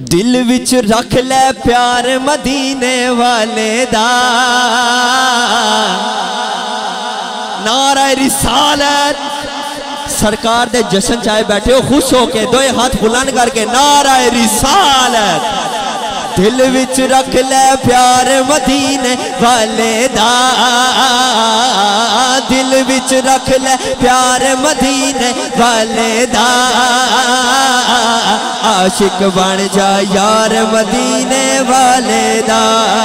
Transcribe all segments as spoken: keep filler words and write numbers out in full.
दिल विच रख ले प्यार मदीने वाले दा नारा रिसालत सरकार दे जश्न चाहे बैठे हो खुश होके दोए हाथ बुलंद करके नारा रिसालत दिल विच रख ले प्यार मदीने वाले दा दिल विच रख ले प्यार मदीने वाले दा आशिक बन जा यार मदीने वाले दा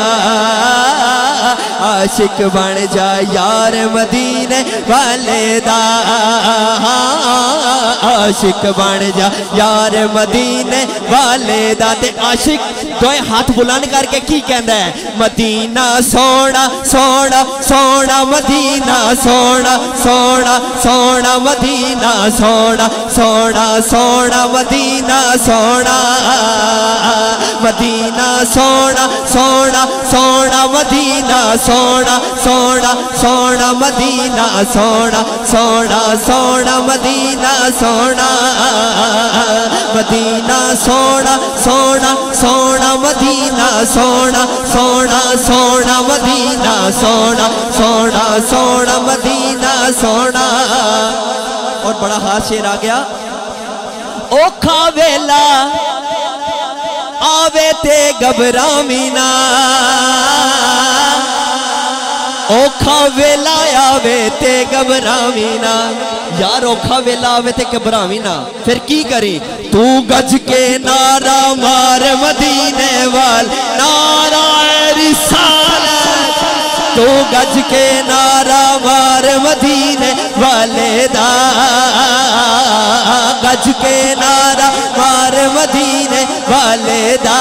आशिक बन जा यार मदीने वाले दा आशिक बन जा यार मदीने वाले दा ते आशिक दोए हाथ बुलंद करके की कहंदा है मदीना सोना सोना सोना मदीना सोना सोना सोना मदीना सोना सोना सोना मदीना सोना मदीना सोना सोना सोना मदीना सोना सोना सोना मदीना सोना सोना सोना मदीना सोना मदीना सोना सोना सोना मदीना सोना सोना सोना मदीना सोना सोना सोना मदीना सोना। और बड़ा हाथ शेर आ गया ओखा वेला आवे ते घबरावी ना ओखा वेला आवे ते घबरावी ना यार औखा वेला आवे ते घबरावी ना फिर की करी तू गज के नारा मार मदीने वाल नारा रिसालत तू गज के नारा मार मदीने वाले दा गज के नारा मार मदीने वाले दा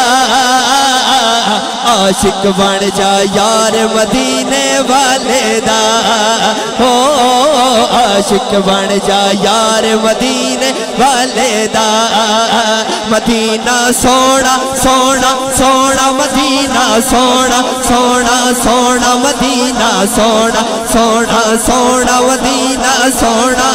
आशिक बन जा यार मदीने वाले दा हो आशिक बन जा यार मदीने वाले दा मदीना सोना सोना सोना मदीना सोना सोना सोना मदीना सोना सोना सोना मदीना सोना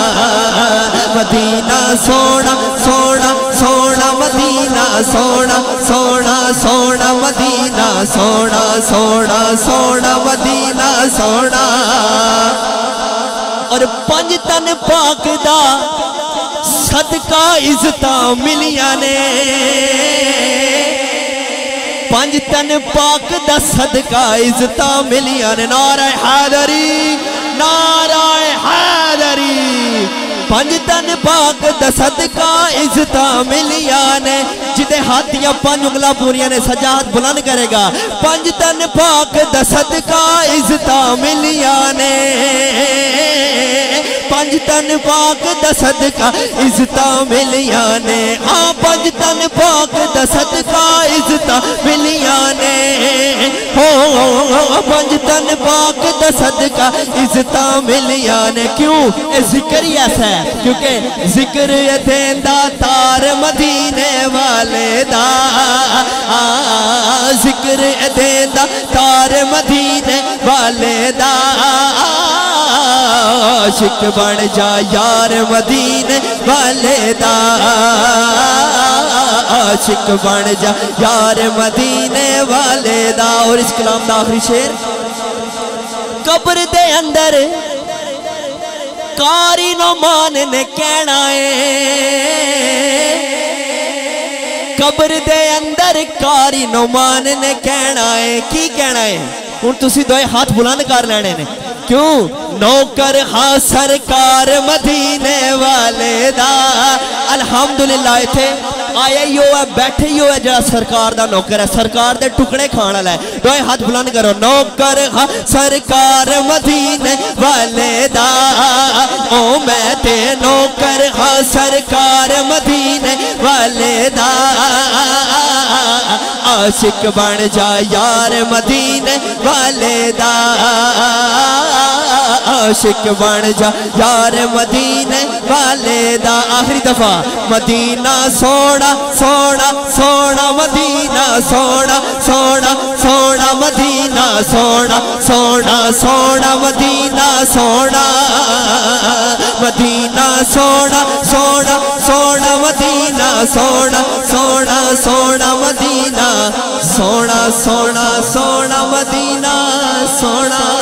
मदीना सोना सोना सोना मदीना सोना सोना सोना मदीना सोना सोना सोना मदीना सोना। और पंज तन पाक दा सदका इज्जता मिलिया ने पंज तन पाक दा सदका इज्जता मिलिया ने नारा हैदरी नारा हैदरी पंज तन पाक दा सदका इज्जता मिलिया ने जिदे हाथियां पंज उंगला पूरियां ने सजा हाथ बुलंद करेगा पंज तन पाक दा सदका इज्जता मिलिया ने पंज तन पाक दा सदका इज्जता मिलिया ने आ पंज तन पाक दा सदका इज्जता मिलिया ने हो पंज तन पाक दा सदका इज्जता मिलिया ने क्यों ए जिक्र ही ऐसा है क्योंकि जिक्र देंदा तार मदीने वाले दा जिक्र देंदा तार मदीने वाले दा आशिक बन जा यार मदीने वाले दा आशिक बन जा यार मदीने वाले दा। और इस कलाम दा आखिरी शेर कब्र दे अंदर कारी नौमान ने कहना है कब्र दे अंदर कारी नौमान ने कहना है की कहना है हुण तुसी दोए हाथ बुलंद कर लेने ने क्यों नौकर हाँ सरकार मदीने वाले दा अल्हम्दुलिल्लाह इथे आया ही है बैठे ही है जरा सरकार दा नौकर है सरकार दे टुकड़े खाने वाला है दोए हाथ बुलंद करो नौकर हाँ सरकार मदीने वाले दा ओ मैं ते नौकर हाँ सरकार मदीने वाले दा आशिक बन जा यार मदीने वाले दा आशिक बन जा यार मदीने वाले दा। आखिरी दफा मदीना सोना सोना सोना मदीना सोना सोना सोना मदीना सोना सोना सोना मदीना सोना मदीना सोना सोना सोना मदीना सोना सोना مدینہ سونا سونا سونا مدینہ سونا